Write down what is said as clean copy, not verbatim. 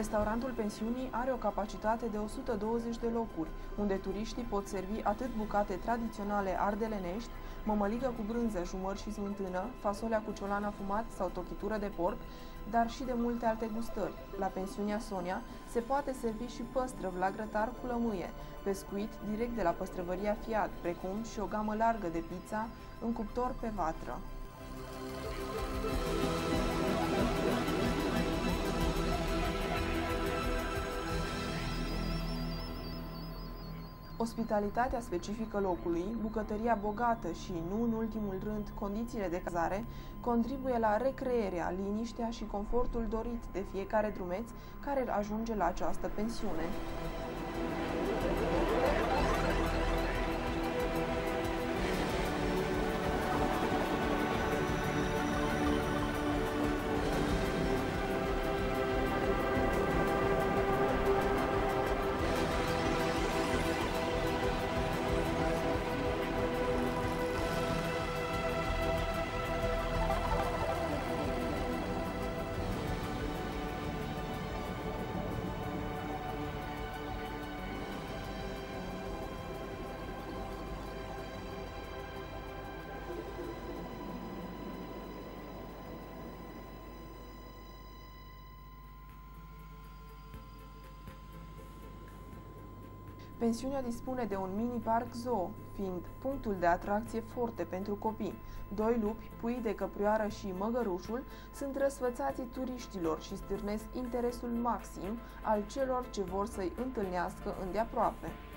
Restaurantul pensiunii are o capacitate de 120 de locuri, unde turiștii pot servi atât bucate tradiționale ardelenești, mămăligă cu brânză, jumări și smântână, fasolea cu ciolan afumat sau tochitură de porc, dar și de multe alte gustări. La pensiunea Sonia se poate servi și păstrăv la grătar cu lămâie, pescuit direct de la păstrăvăria Fiat, precum și o gamă largă de pizza în cuptor pe vatră. Ospitalitatea specifică locului, bucătăria bogată și, nu în ultimul rând, condițiile de cazare, contribuie la recrearea, liniștea și confortul dorit de fiecare drumeț care ajunge la această pensiune. Pensiunea dispune de un mini-parc zoo, fiind punctul de atracție forte pentru copii. Doi lupi, pui de căprioară și măgărușul sunt răsfățații turiștilor și stârnesc interesul maxim al celor ce vor să-i întâlnească îndeaproape.